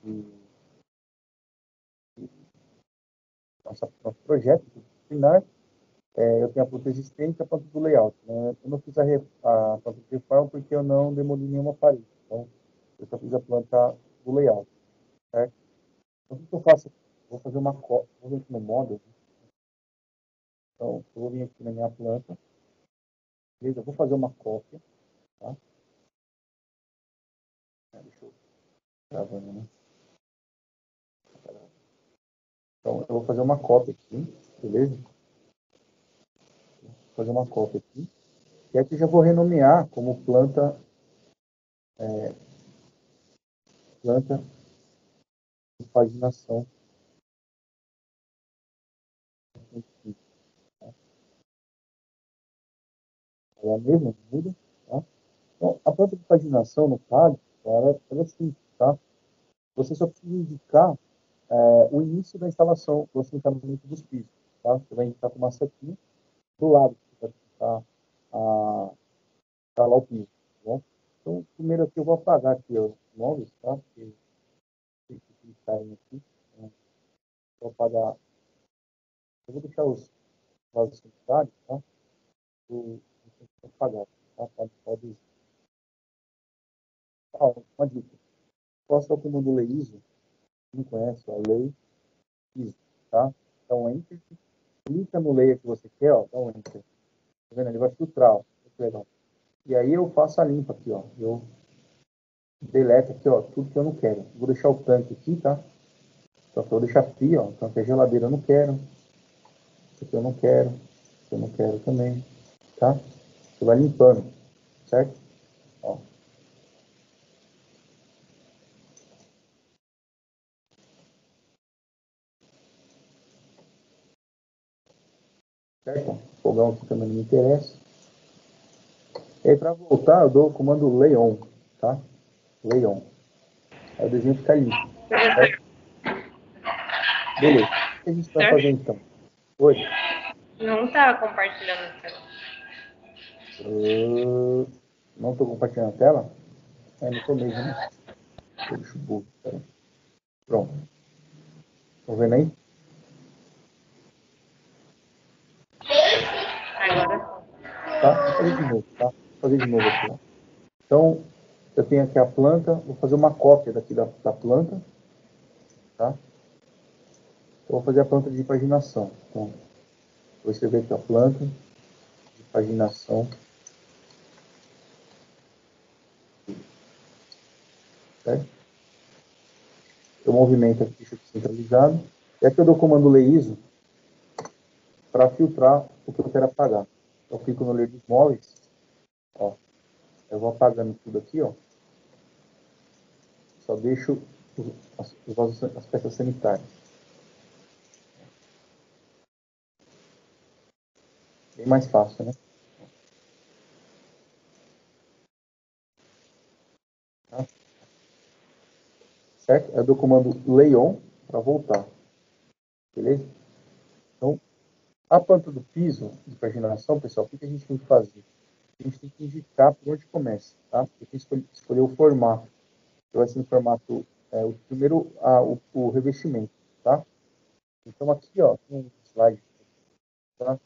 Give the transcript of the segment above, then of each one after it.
nosso projeto disciplinar, eu tenho a planta existente e a planta do layout. Né? Eu não fiz a planta de reforma porque eu não demoli nenhuma parede. Então, eu só fiz a planta do layout. Certo? Então, o que eu faço? Vou fazer uma cópia. Vou vir aqui no model. Então, eu vou vir aqui na minha planta. Beleza? Eu vou fazer uma cópia. Tá? Deixa eu gravando, né? Então, eu vou fazer uma cópia aqui. Beleza? Vou fazer uma cópia aqui. E aqui já vou renomear como planta de paginação. Ela mesma muda, tá? Então, a planta de paginação no CAD, ela é simples, tá? Você só precisa indicar o início da instalação, do assentamento dos pisos, tá? Você vai indicar com uma setinha do lado, que vai ficar instalar o piso, tá bom? Então, primeiro aqui eu vou apagar aqui os móveis, tá? Porque tem que clicarem aqui. Então, vou apagar. Eu vou deixar os vasos sanitários, tá? Vou apagar, tá? Pode. Uma dica. Posso estar com o comando lei ISO, não conhece a lei ISO, tá? Dá um enter, clica no layer que você quer, ó, dá um enter. Tá vendo? Ele vai filtrar, ó. Muito legal. E aí eu faço a limpa aqui, ó. Eu deleto aqui, ó, tudo que eu não quero. Vou deixar o tanque aqui, tá? Só que eu vou deixar frio, ó. Tanque a geladeira eu não quero. Isso aqui eu não quero. Isso eu não quero também, tá? Você vai limpando, certo? Ó. Certo? O fogão aqui também não me interessa. E aí, para voltar, eu dou o comando Leon, tá? Leon. Aí o desenho fica limpo. Certo? Beleza. O que a gente vai fazer então? Oi? Não tá compartilhando a tela. Não estou compartilhando a tela? Não estou mesmo, né? Deixa eu burro. Pronto. Estão vendo aí? Agora. Tá? Vou fazer de novo, tá? Vou fazer de novo aqui, ó. Então, eu tenho aqui a planta, vou fazer uma cópia daqui da planta, tá? Eu vou fazer a planta de paginação. Então, vou escrever aqui a planta de paginação. Certo? Eu movimento aqui, deixa aqui centralizado. E aqui eu dou o comando ler ISO para filtrar o que eu quero apagar. Eu clico no ler dos móveis, ó. Eu vou apagando tudo aqui, ó. Só deixo as peças sanitárias. Bem mais fácil, né? Tá? Certo? Eu dou o comando Leon para voltar. Beleza? Então, a planta do piso de paginação, pessoal, o que a gente tem que fazer? A gente tem que indicar por onde começa, tá? Eu tenho que escolher o formato. Vai ser no formato, o primeiro, o revestimento, tá? Então, aqui, ó, tem um slide, tá?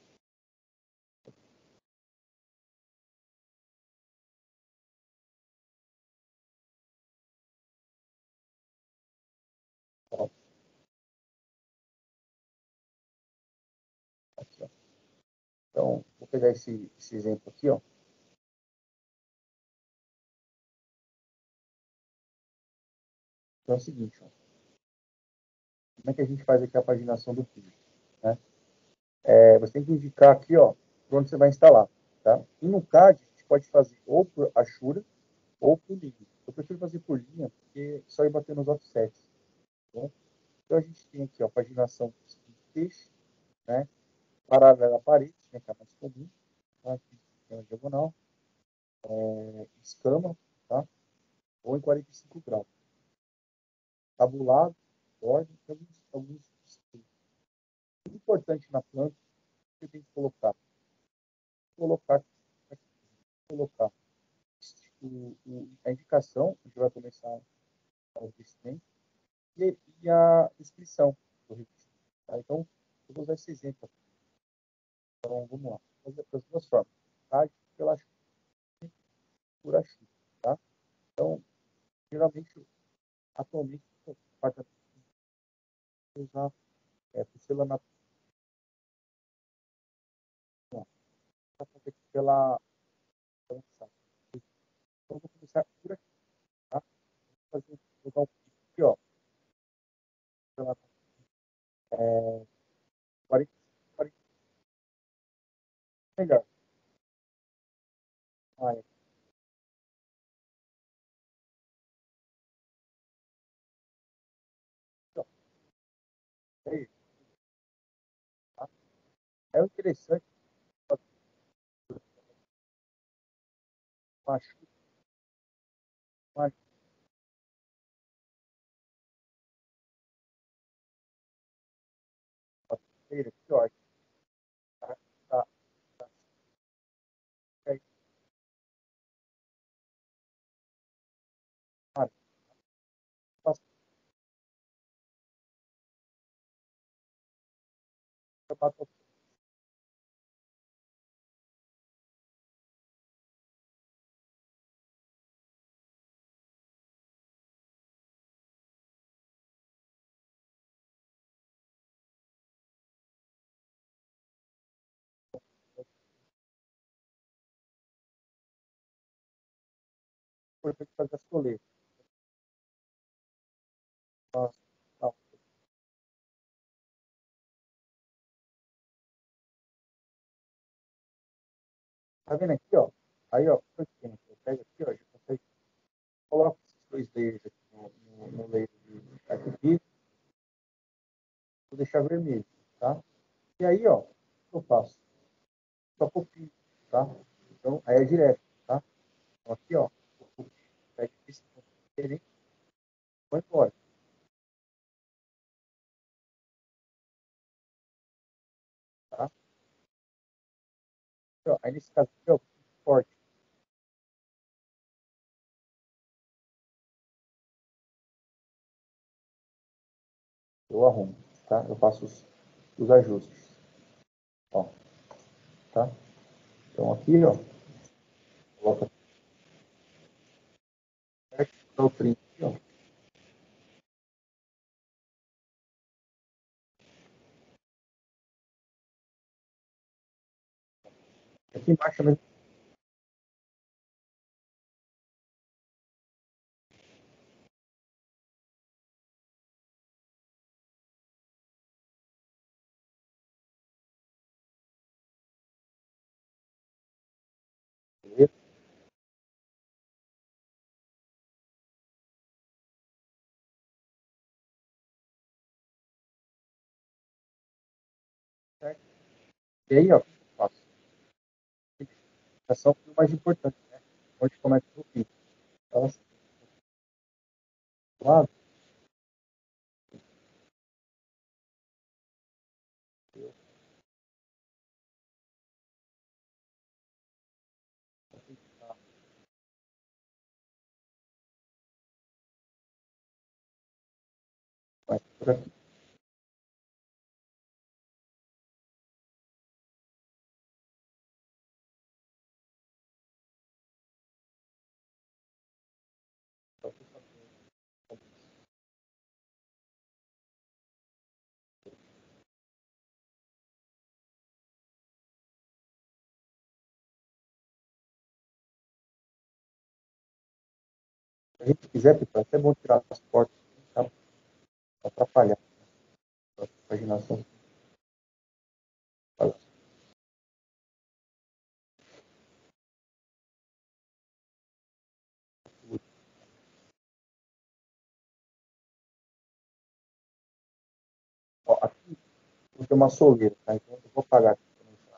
Ó, aqui, ó. Então, vou pegar esse exemplo aqui, ó. Então, é o seguinte, ó. Como é que a gente faz aqui a paginação do piso, né? Você tem que indicar aqui, ó, por onde você vai instalar, tá? E no CAD, a gente pode fazer ou por Ashura ou por linha. Eu prefiro fazer por linha, porque só ir bater nos offsets, tá bom? Então, a gente tem aqui, ó, paginação de peixe, né? Paralela à parede, né, que é a mais comum, tá? Aqui tem a diagonal, escama, tá? Ou em 45 graus. Tabulado, borda, alguns muito importante na planta, você tem que colocar, colocar, colocar a indicação, a gente vai começar o crescimento, e a descrição do registro. Tá? Então, eu vou usar esse exemplo aqui. Então, vamos lá. Vou fazer das duas formas. Tá? Pela X, por X. Tá? Então, geralmente, atualmente, o departamento usa pixela na pela site. Então, vou começar por aqui. Tá? Vou dar um clique aqui, ó. Pela, 40, 40 melhor. Ah, então, é isso. Tá? É o interessante, machuca, machuca, aqui, ó. Tá, tá, tá, é, tá, tá, tá, tá, tá, importante fazer as coletas. Tá, tá, tá vendo aqui, ó? Aí, ó, por exemplo, eu pego aqui, ó, já consegue, coloco esses dois layers aqui no layer de arquivo, vou deixar vermelho, tá? E aí, ó, o que eu faço? Só copio, tá? Então, aí é direto, tá? Então, aqui, ó, eu copio, pego esse ponto diferente, vou embora, tá? Então, aí, nesse caso aqui, ó, forte, eu arrumo, tá? Eu faço os ajustes, ó, tá? Então, aqui, ó, coloca certo, dá o print aqui, ó. Aqui embaixo também, beleza? Certo? E aí, ó, o que eu faço? Ação é o mais importante, né? Onde começa o fim. Então, assim, lá, vai por aqui. Se a gente quiser, pessoal, é até bom tirar as portas, tá? Pra atrapalhar a paginação. Ó, aqui tem uma soleira, tá? Então eu vou apagar aqui.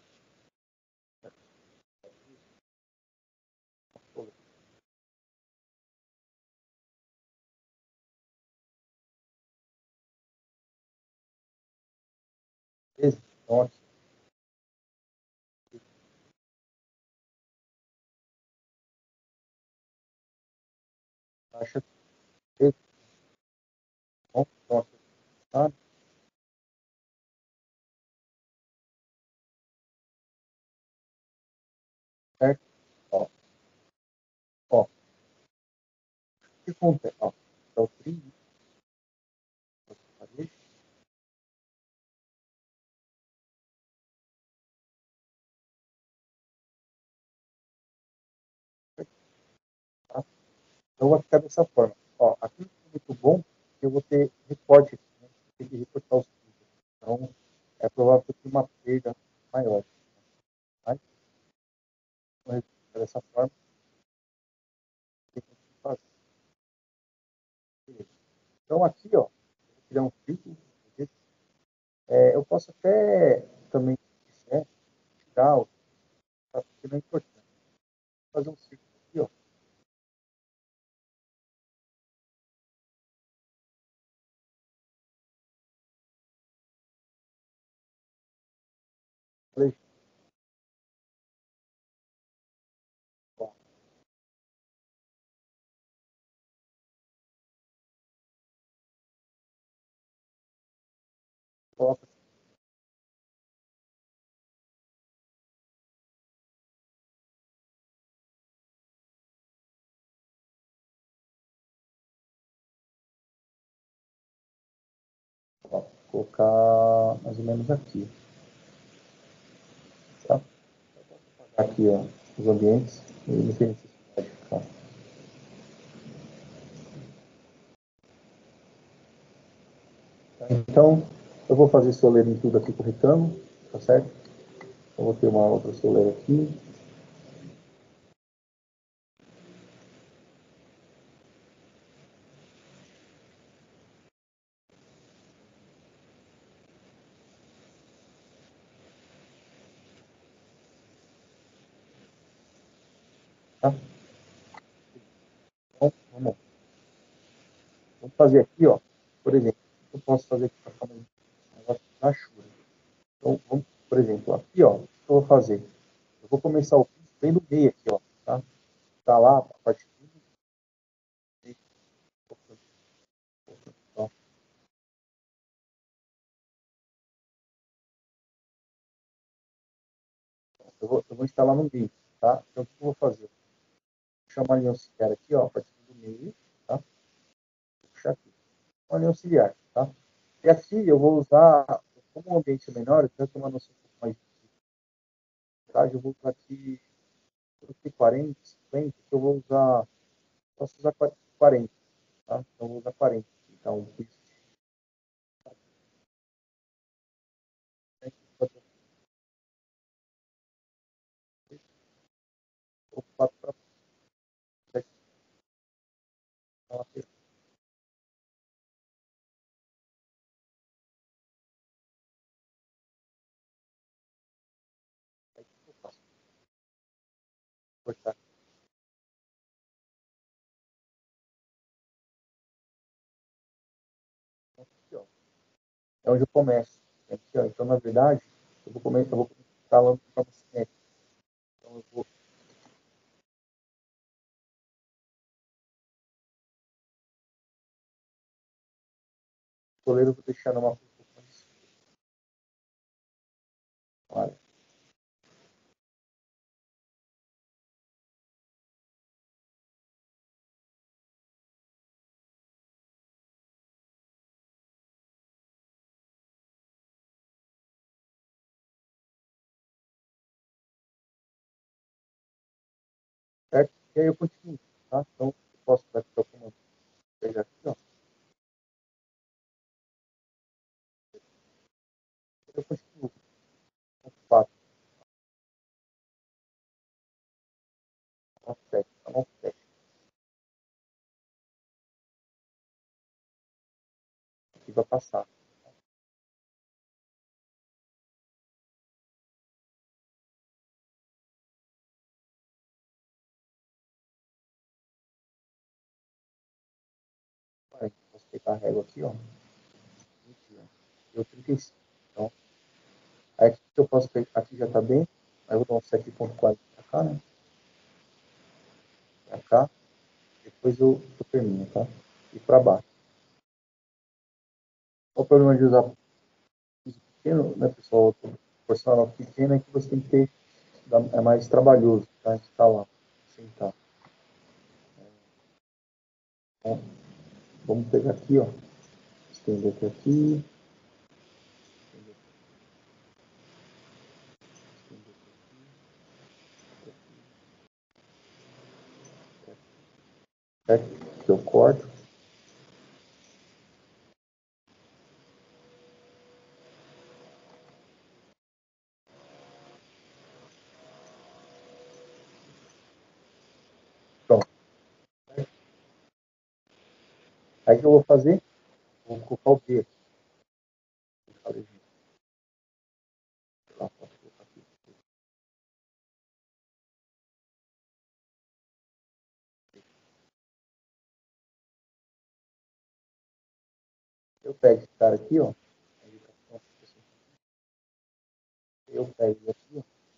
Beleza? Então, aqui, taxa, beleza? Bom, então aqui, tá? Certo? Ó, ó, o que acontece? Ó, é o trilho, tá? Então vai ficar dessa forma. Ó, aqui é muito bom que eu vou ter recorte, né? Tem que recortar os trilhos. Então, é provável que eu tenha uma perda maior. Tá? Então, dessa forma, tem que fazer. Então, aqui, ó, vou criar um círculo. Eu posso até também, se quiser, tirar o tá? Porque não é importante. Fazer um círculo aqui, ó. Coloca, ó, colocar mais ou menos aqui. Tá? Aqui, ó, os ambientes. E não tem necessidade de ficar. Tá? Então, eu vou fazer soleira em tudo aqui com o retângulo, tá certo? Eu vou ter uma outra soleira aqui. Tá? Então, vamos fazer aqui, ó. Por exemplo, eu posso fazer aqui para ficar mais negócio da chuva. Então, vamos, por exemplo, aqui, ó, o que eu vou fazer? Eu vou começar o piso bem no meio aqui, ó, tá? Tá lá, a parte de ó, eu vou instalar no meio, tá? Então, o que eu vou fazer? Vou chamar a linha auxiliar aqui, ó, a partir do meio, tá? Vou puxar aqui. Uma linha auxiliar, tá? E aqui eu vou usar, como o ambiente é menor, eu quero ter uma noção um pouco mais de velocidade, eu vou usar aqui 40, 50, que eu vou usar, posso usar 40, tá? Então, eu vou usar 40. Então, isso ocupado para uma pessoa. Aí, eu faço cortar aqui, ó. É onde eu começo. Aqui, ó. Então, na verdade, eu vou começar instalando de forma cinética. Então, eu vou, o goleiro eu vou deixar numa posição mais. Certo? E aí eu continuo, tá? Então, eu posso dar aqui o comando, pegar aqui, ó. Eu continuo com 4, offset, tá um offset. Aqui vai passar. Aí, posso pegar a régua aqui, ó. Deu 35. Então, aí aqui eu posso pegar, aqui já tá bem. Aí eu vou dar um 7,4 pra cá, né? Pra cá. Depois eu termino, tá? E pra baixo. O problema de usar piso pequeno, né, pessoal? Proporcional pequeno é que você tem que ter, é mais trabalhoso, tá? Instalar, sentar. Então, vamos pegar aqui, ó. Estender até aqui. Certo? Que eu corto. Pronto. Aí o que eu vou fazer? Vou colocar o B aqui. Eu pego esse cara aqui, ó. Eu pego aqui, ó.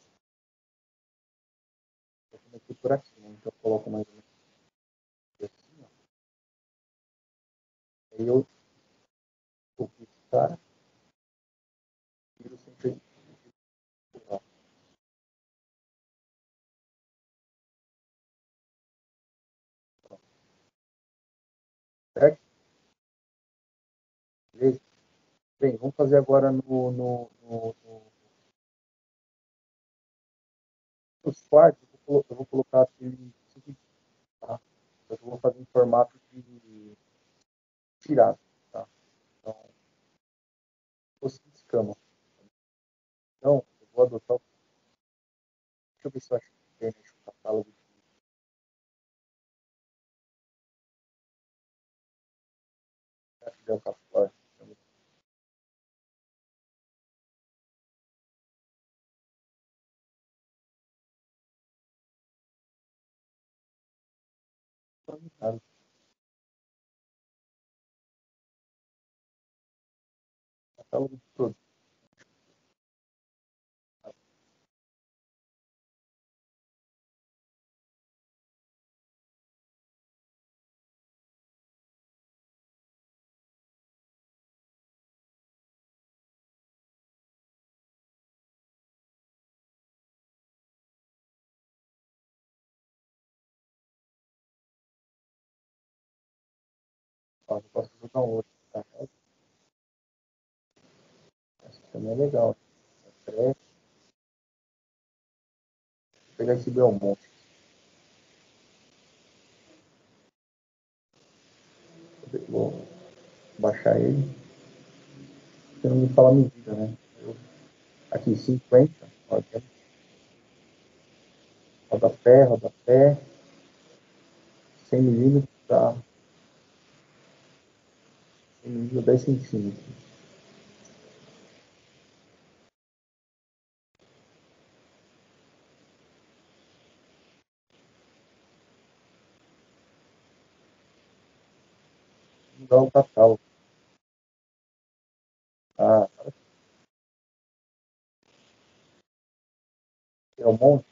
Eu comecei por aqui, né? Então eu coloco mais ou menos assim, ó. Aí eu copio esse cara, viro sempre lá. Certo? Beleza? Bem, vamos fazer agora nos quartos. Eu vou colocar aqui, tá? Eu vou fazer em formato de tirado, tá? Então, seguinte escama. Então, eu vou adotar. Deixa eu ver se eu acho que tem no catálogo. Acho que é o catálogo. Catálogo de produtos. Ó, eu posso botar um outro, tá? Acho que também é legal. Vou pegar esse Belmonte. Vou baixar ele. Você não me fala a medida, né? Aqui, 50. Ó, rodapé, 100 milímetros para 100 milímetros, 10 centímetros. Vou dar o catálogo. Ah, é um monte.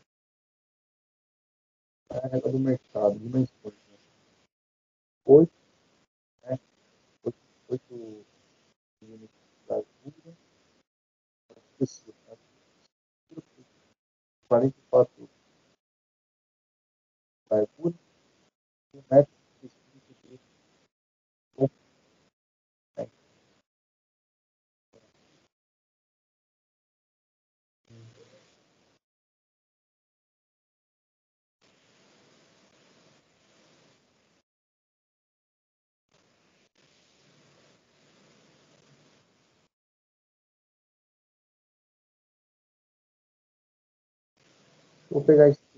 É a regra do mercado, dimensões. 8, né? 8 milímetros da altura. 44 da altura. 1 metro de comprimento. Vou pegar esse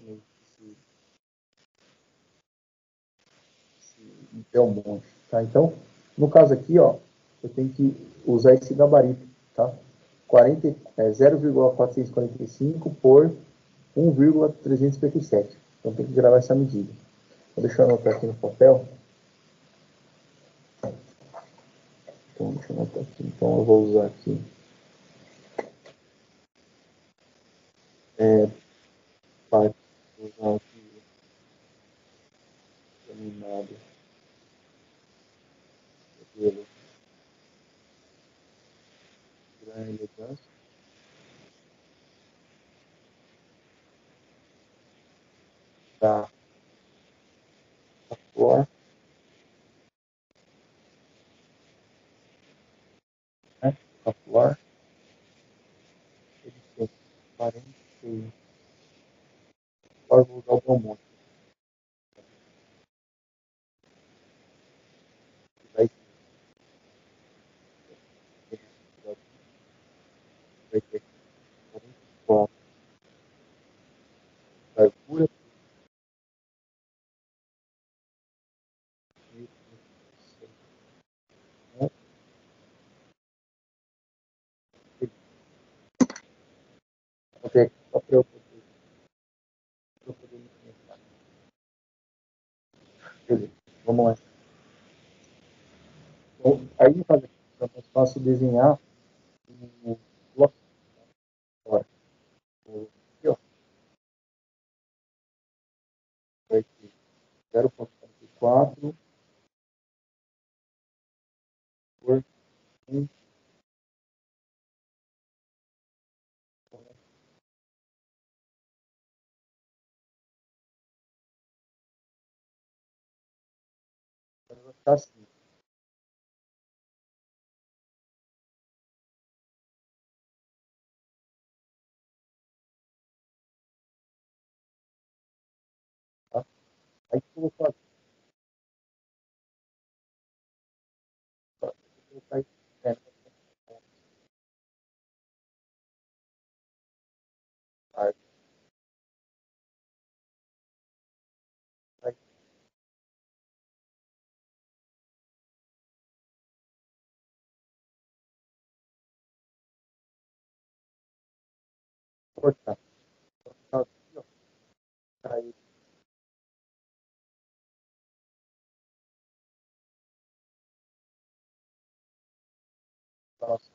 Belmonte, tá? Então, no caso aqui, ó, eu tenho que usar esse gabarito, tá? 0,445 por 1,357. Então tem que gravar essa medida. Vou deixar eu anotar aqui no papel. Então, deixa eu anotar aqui. Então eu vou usar aqui. Parte. Vou usar aqui. Dominado. Modelo. da flor, né? Da flor, ele tem 40. Agora vou usar o Belmonte. Vai ter 44 largura, e vou ter aqui só para eu poder me conectar. Beleza, vamos lá. Então, aí faz aqui, é mais fácil desenhar o bloco fora. Aqui, ó, vai ter 0,44 por 1. Vai ficar assim. Tá? Aí o que eu vou fazer? Tá? Eu vou colocar isso, vai vai cortar. Tá aqui, ó. Aí, nossa,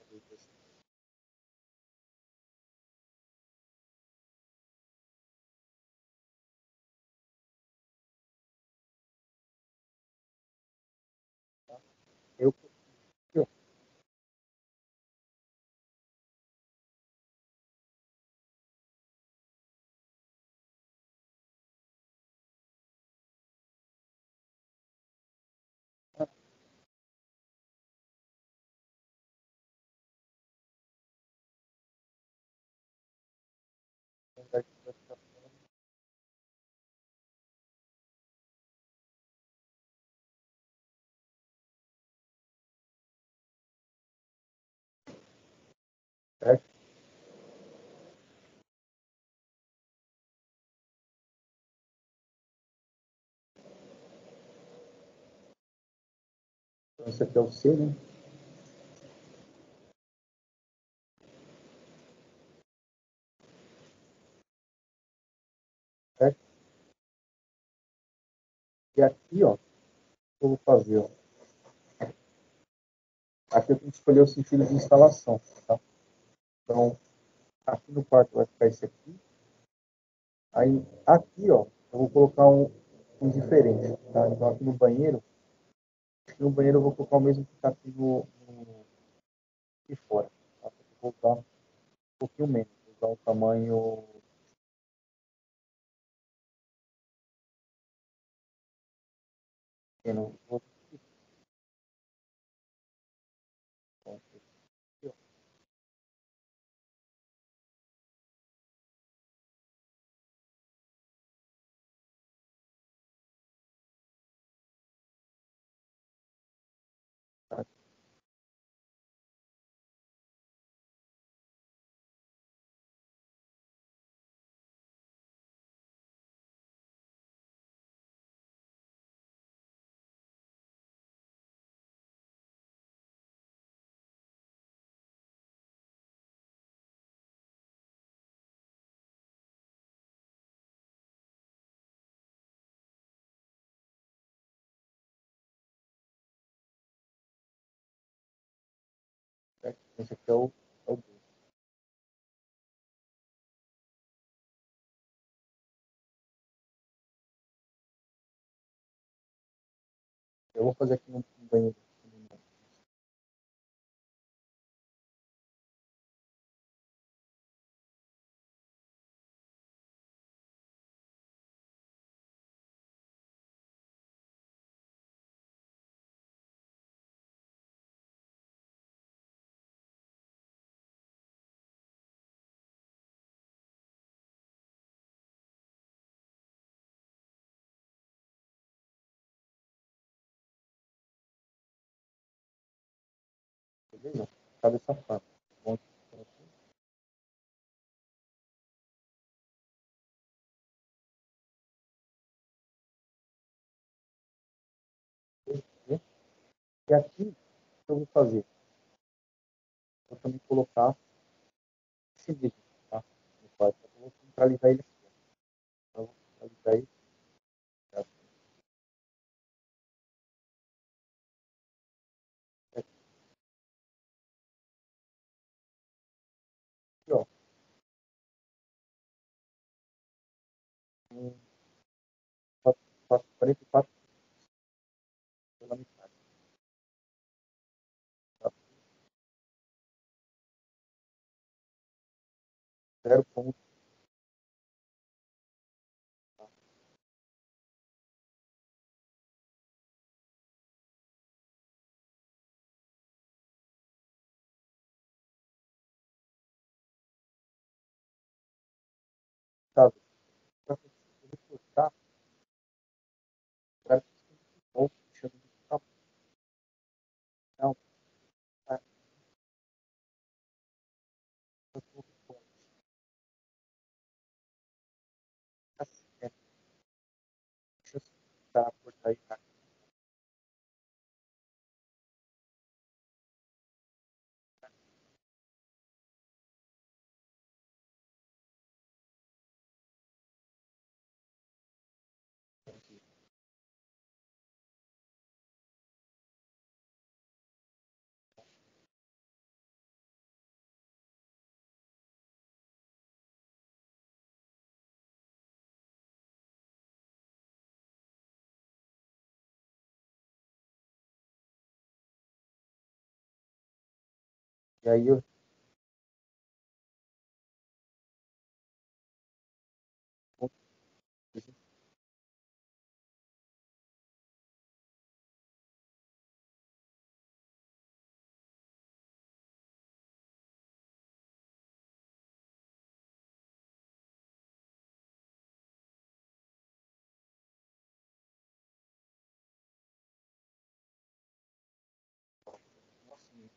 eu aqui, ó, vai ficar certo. Então, esse aqui é o C, né? Certo? E aqui, ó, o que eu vou fazer, ó. Aqui eu tenho que escolher o sentido de instalação, tá? Então, aqui no quarto vai ficar esse aqui. Aí, aqui, ó, eu vou colocar um diferente, tá? Então, aqui no banheiro eu vou colocar o mesmo que tá aqui aqui fora, tá? Vou voltar um pouquinho menos, vou usar um tamanho pequeno. Vou aqui, ó, tá? Certo? Esse aqui é o 2. Eu vou fazer aqui no banheiro. beleza? Tá dessa forma. Bom, e aqui, o que eu vou fazer? Vou também colocar esse vídeo, tá? No quadro. Eu vou centralizar ele aqui. Então, eu vou centralizar ele aqui, ó. Um, 44 pela metade. Tá? 0 ponto. Tá? Para você cortar, para que você chama de tamanho. Não, tá? Eu vou assim, deixa eu tentar cortar aí, tá? E aí eu vou assim,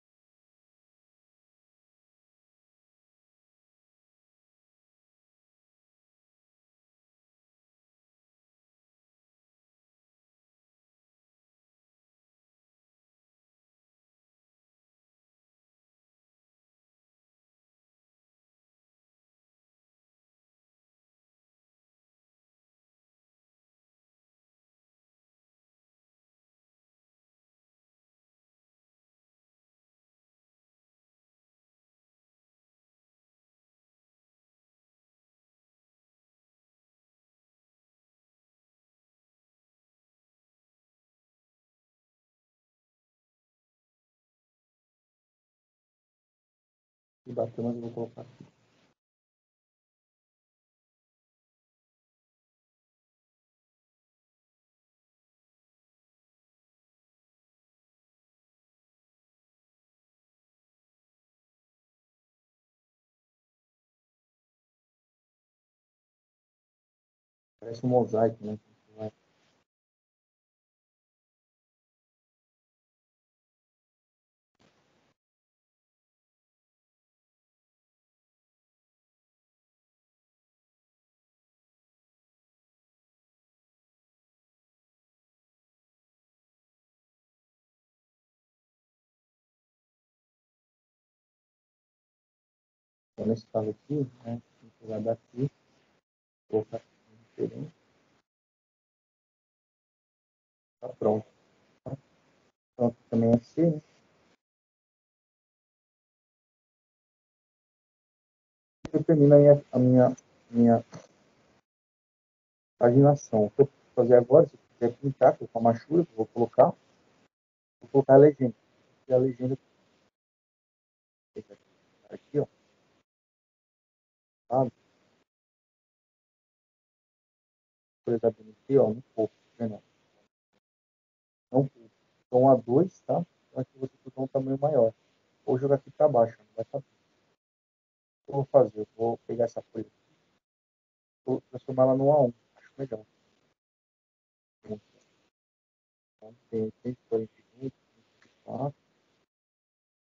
e bater, mas eu vou colocar aqui. Parece um mosaico, né? Então, nesse caso aqui, né? Vou pegar daqui, colocar aqui diferente, tá pronto. Tá? Então, aqui também é C, né? Eu termino a minha paginação. O que eu vou fazer agora, se eu quiser pintar, colocar uma chura, vou colocar a legenda. E a legenda aqui, ó, tá? Por exemplo, aqui, ó, no corpo, né? Não, então a 2, tá? Então aqui você botar um tamanho maior. Ou jogar aqui para baixo, não vai saber. O que eu vou fazer? Eu vou pegar essa folha, vou transformar ela no A1. Acho melhor. Então, tem 148, 124.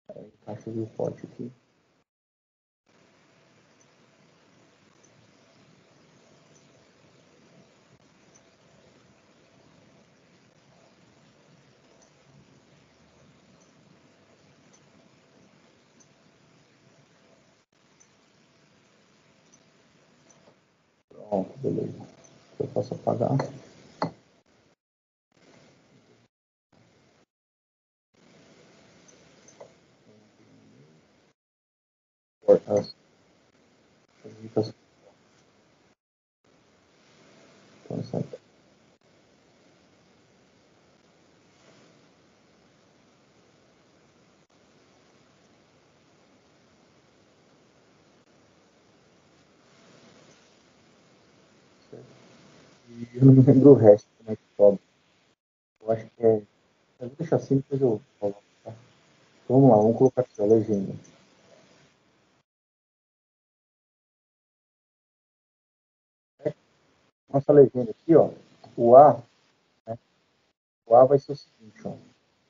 Encaixa o pote aqui. Pronto, beleza. Eu posso apagar. Cortar as dicas. Então, certo. E eu não me lembro o resto, como é que sobe. Eu acho que é. Eu vou deixar assim, depois eu coloco, tá? Então, vamos lá, vamos colocar aqui a legenda. Nossa legenda aqui, ó. O A, né? O A vai ser o seguinte, ó.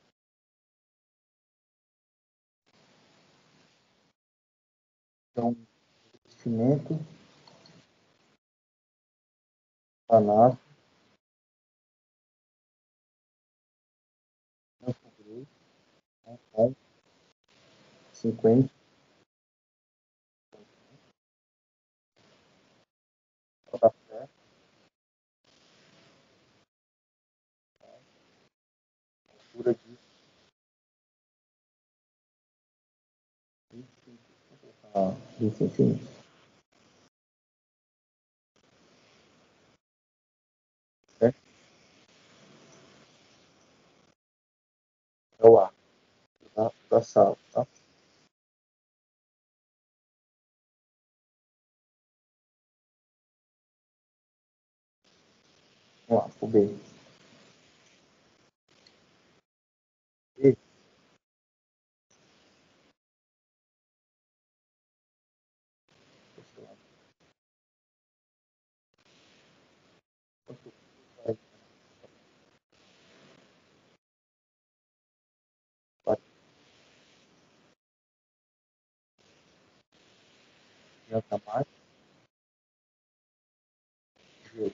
Então, investimento, Planar, Campo Grande, né, com 50, da fé, altura de 20 centímetros. Certo? É o A, da sala, tá? Vamos lá, o B. B, adianta mais, G,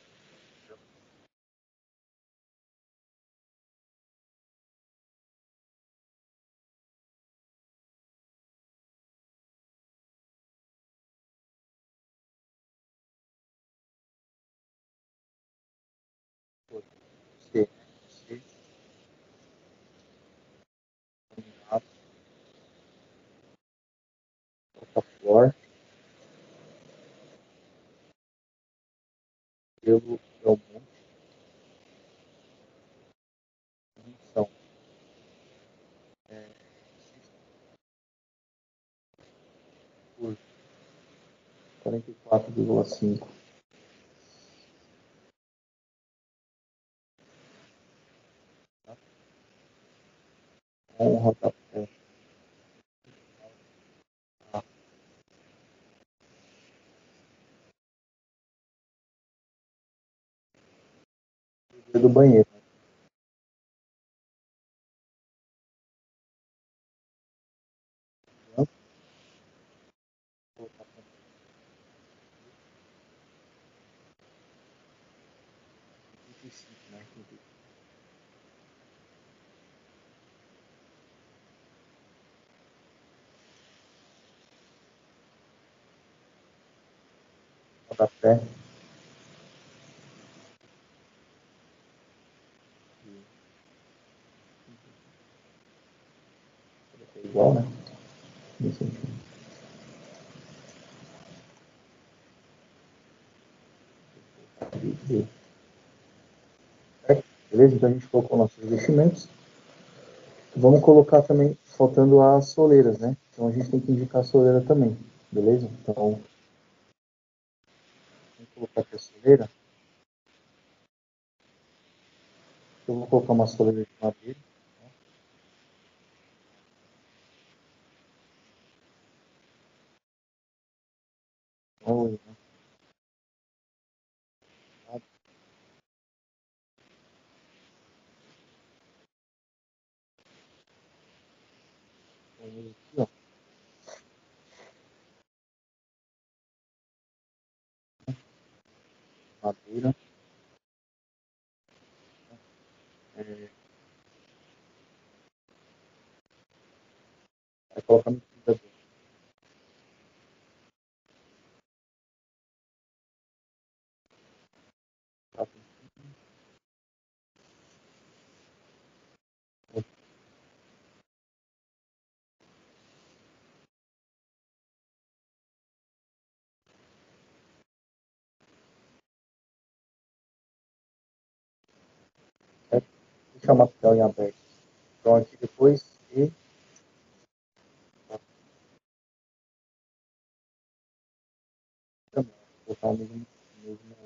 6, C, combinado, flor, pelo Belmonte, são 6 por 44,5. Com o rodapé do banheiro. Né? 35, né? Rodapé. É igual, né? 20 centímetros. Beleza? Então a gente colocou nossos investimentos. Vamos colocar também, faltando as soleiras, né? Então a gente tem que indicar a soleira também, beleza? Então, vamos colocar aqui a soleira. Eu vou colocar uma soleira de madeira. Então, Vamos aqui, ó. Madeira. Vai colocar no fibra. Tá? Certo? Deixa o material em aberto. Então aqui depois e também. Vou botar o mesmo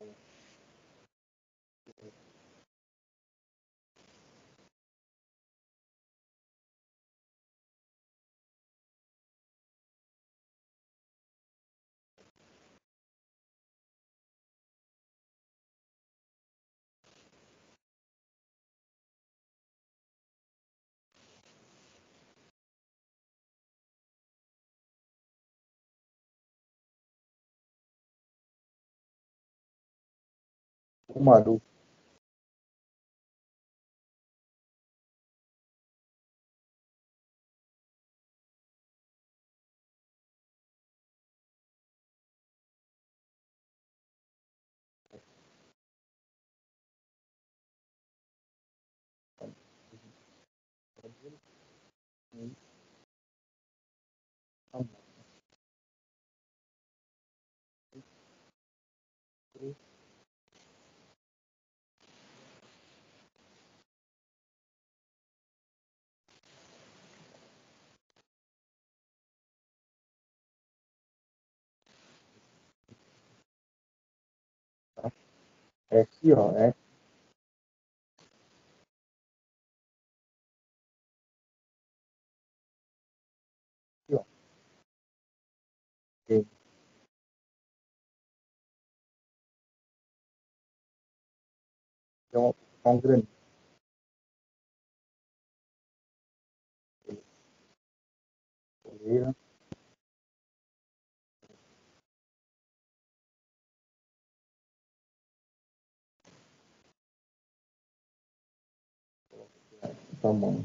Kumaru. Tá? É aqui, ó. É aqui, ó. Tem um granito. Coleira. Tamanho.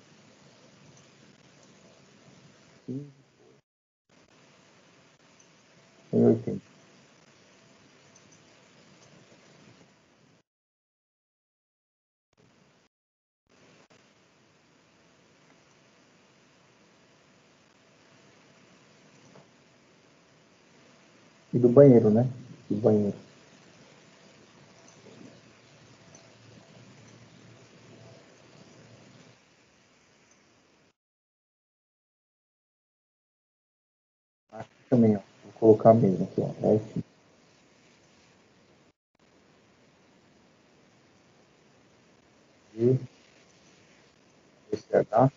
15 em 80. E do banheiro, né? Do banheiro. Aqui também, ó. Vou colocar mesmo aqui, ó. F. G. SH.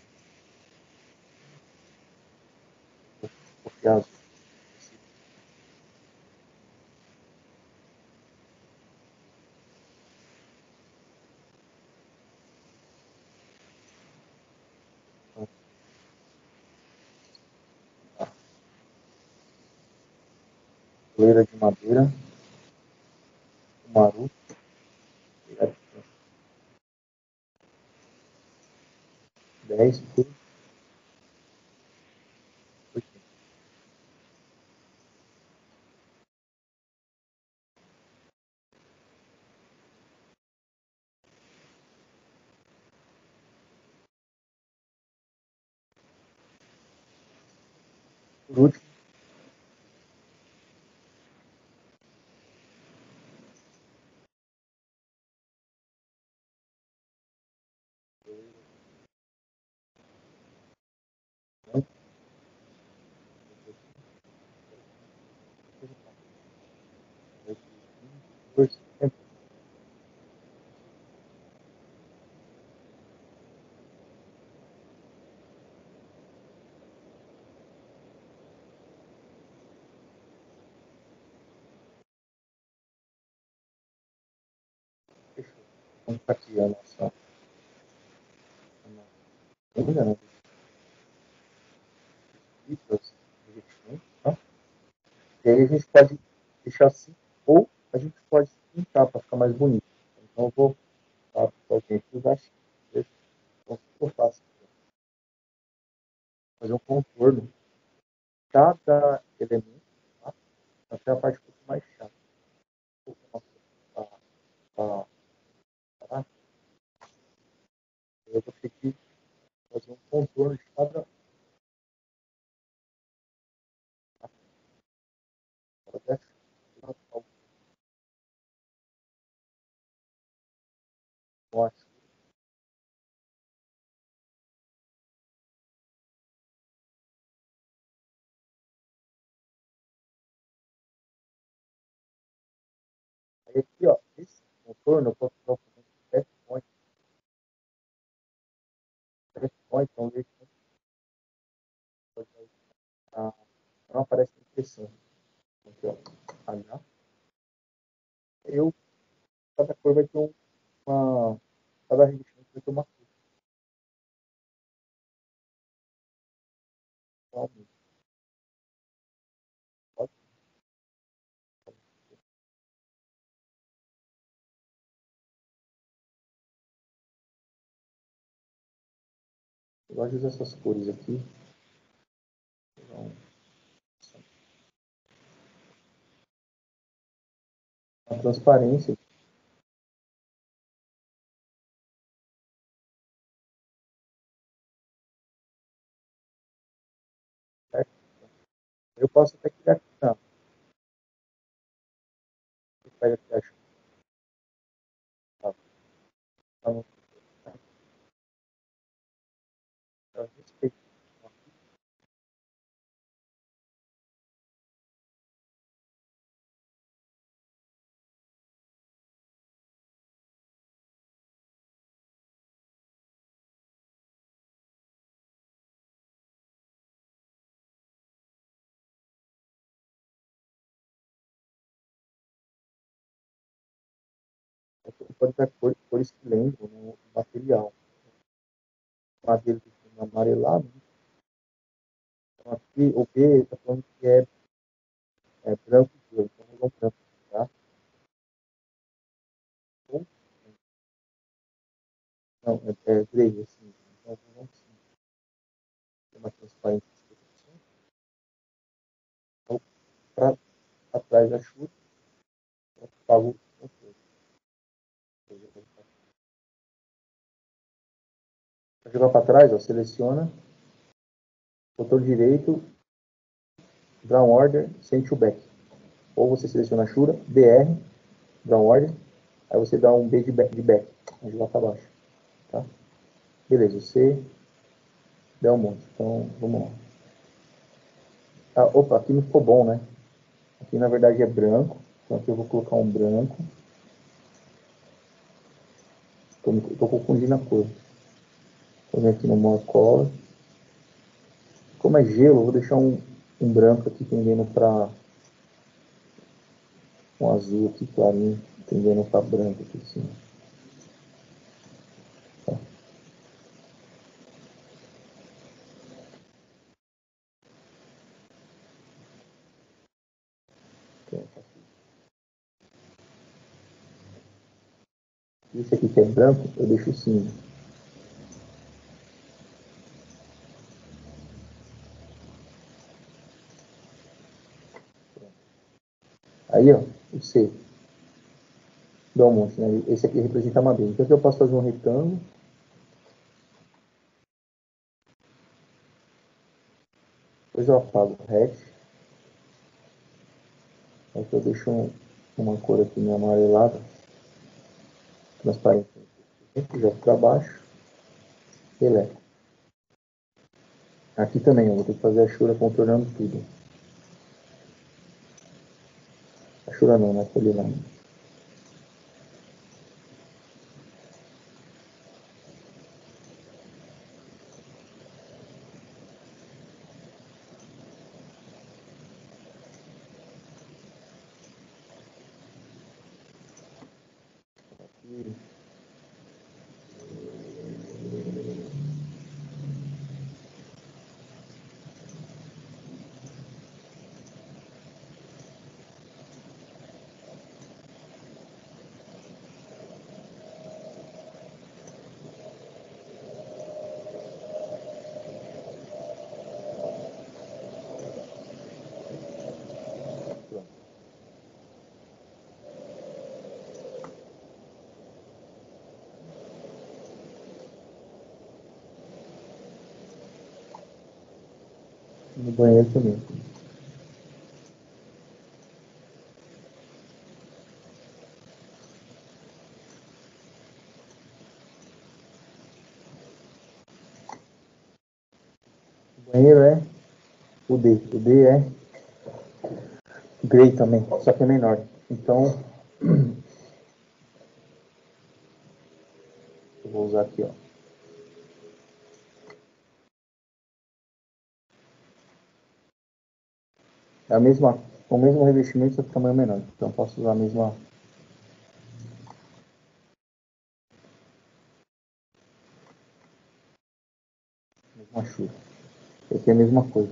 Copiar a coleira de madeira. Kumaru. 10 por 80. Por último, né? Dois. Fechou. Vamos ficar aqui a nossa. Ainda não. fibras, revestimento, tá? E aí a gente pode deixar assim, ou a gente pode pintar para ficar mais bonito. Então eu vou dar para a gente usar X. Então, o que eu faço? Fazer um contorno de cada elemento, tá? Até a parte um pouco mais chata. Tá? Eu vou ter que fazer um contorno de cada ótimo. Aí aqui, ó, esse contorno eu posso usar o test point. Test point é um jeito que não aparece a impressão. Aqui, ó, H. Eu, cada cor vai ter uma. Cada revestimento vai ter uma cor. Então, pode. Eu gosto de usar essas cores aqui. Então, a transparência. Certo? Eu posso até criar aqui, não. Você pega aqui a chuva, tá no respeito. Pode ter cores que lembram o material. Madeira que tem amarelado. Então, aqui o B está falando que é branco e branco. Então, vamos branco, tá? Ou, não, é grey, assim. Então, vamos ter uma transparência. Então, para atrás da chuva, eu pago o controle. Para jogar para trás, ó, seleciona, botão direito, Brown Order, Send to Back. Ou você seleciona a Shura, BR, Brown Order, aí você dá um B de back, vai jogar para baixo. Tá? Beleza, você deu um monte. Então, vamos lá. Ah, opa, aqui não ficou bom, né? Aqui na verdade é branco, então aqui eu vou colocar um branco. Estou confundindo a cor. Vou vir aqui no More Color. Como é gelo, eu vou deixar um branco aqui tendendo para um azul aqui clarinho, tendendo para branco aqui em cima. Tá. Esse aqui que é branco, eu deixo cinza. Aí, ó, o C. Dá um monte, né? Esse aqui representa a madeira. Então aqui eu posso fazer um retângulo. Depois eu apago o hatch. Aí eu deixo uma cor aqui meio amarelada. Transparente. Jogo para baixo. Deleto. Aqui também eu vou ter que fazer a chura contornando tudo. A chura não, né? Polilamina. No banheiro também. O banheiro é o D. O D é Grey também, só que é menor. Então, eu vou usar aqui, ó. É o mesmo revestimento, só que tamanho menor. Então, posso usar a mesma chuva. Aqui é a mesma coisa.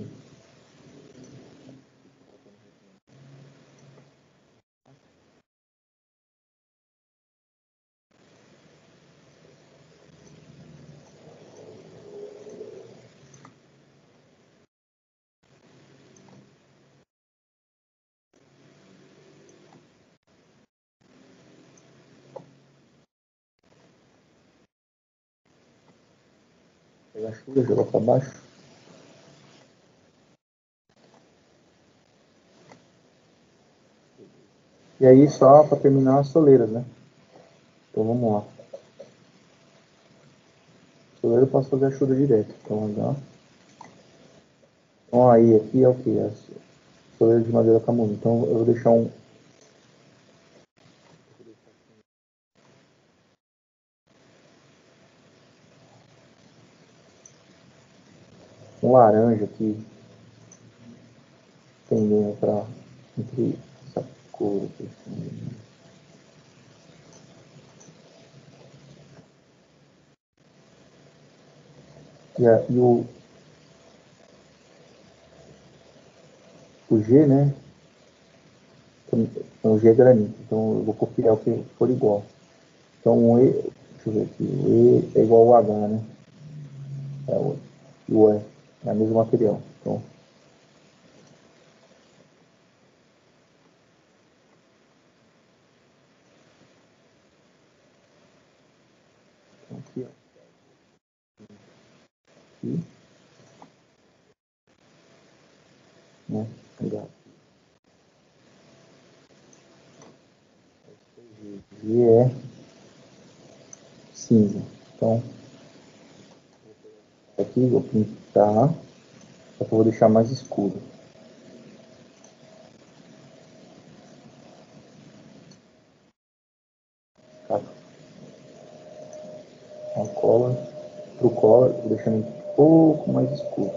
Pegar a chuva, jogar para baixo. E aí, só para terminar as soleiras, né? Então, vamos lá. Soleira eu posso fazer a chuva direto. Então, H. Então, aí, aqui é o que? É soleira de madeira camurra. Então, eu vou deixar um laranja aqui, tendendo para entre essa cor aqui. E o G, né? O G é granito, então eu vou copiar o que for igual. Então o E, deixa eu ver aqui, o E é igual ao H, né? E o E é o mesmo material. Então, aqui, ó. Aqui, né? Legal. G é cinza. Então, aqui vou pintar, só que eu vou deixar mais escuro. Tá? A cola, pro cola, vou deixando um pouco mais escuro.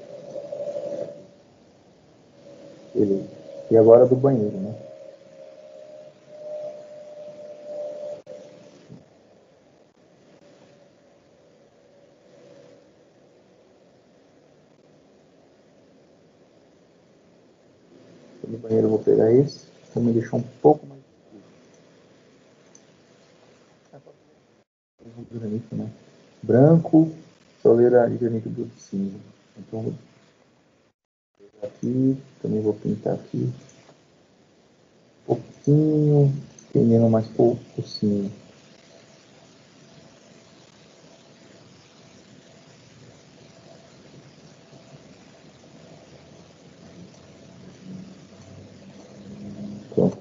Beleza. E agora do banheiro, né? No banheiro eu vou pegar esse, também deixar um pouco mais escuro. Granito, né? Branco, soleira de granito do cinza. Então vou pegar aqui, também vou pintar aqui um pouquinho, tendendo mais pouco cinza. Pronto.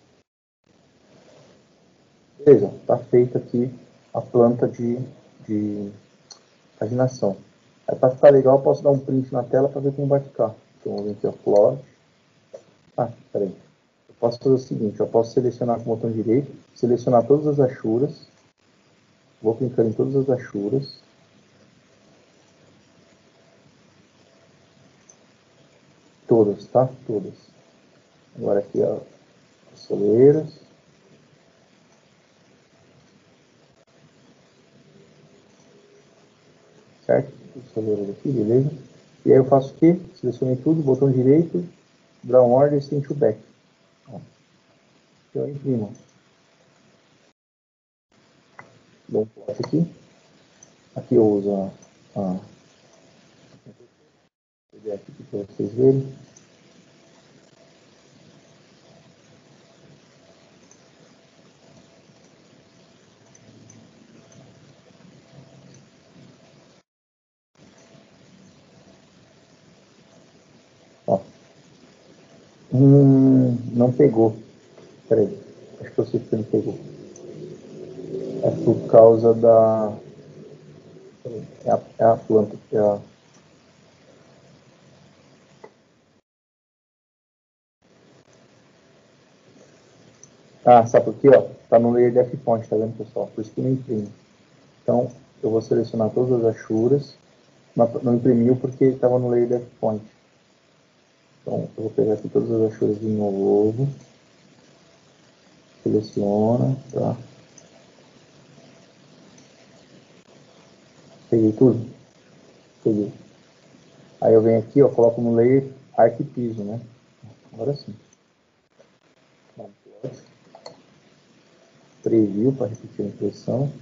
Beleza, tá feita aqui a planta de paginação. Aí para ficar legal, eu posso dar um print na tela para ver como vai ficar. Então, vou vir aqui a flor. Ah, peraí. Eu posso fazer o seguinte, eu posso selecionar com o botão direito, selecionar todas as achuras, vou clicar em todas as achuras, todas, tá? Todas. Agora aqui, ó, as soleiras. Certo? As soleiras aqui, beleza? E aí eu faço o quê? Selecionei tudo, botão direito, Brown Order, Send to Back. Ó. Eu imprimo. Dou um plot aqui. Aqui eu uso a PDF aqui para vocês verem. Não pegou. Peraí, acho que eu sei porque não pegou. É por causa da... É a planta que é a... Ah, sabe por quê? Ó? Tá no layer de F-Point, tá vendo, pessoal? Por isso que não imprime. Então, eu vou selecionar todas as achuras. Não imprimiu porque estava no layer de F-Point. Então, eu vou pegar aqui todas as achuras de novo. Seleciona, tá? Peguei tudo? Peguei. Aí eu venho aqui, ó, coloco no layer arquipiso, né? Agora sim. Preview para repetir a impressão.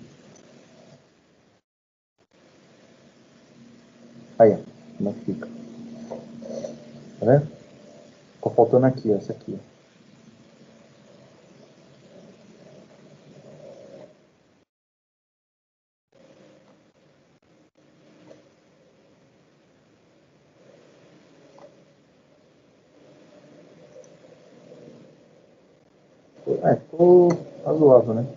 Aí, ó, como é que fica. Tá vendo? Ficou faltando aqui, ó, essa aqui, ó. Ficou razoável, né?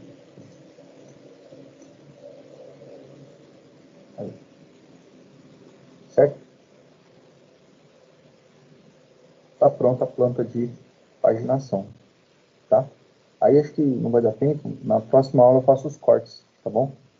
Aí. Certo? Tá pronta a planta de paginação, tá? Aí acho que não vai dar tempo. Na próxima aula eu faço os cortes, tá bom?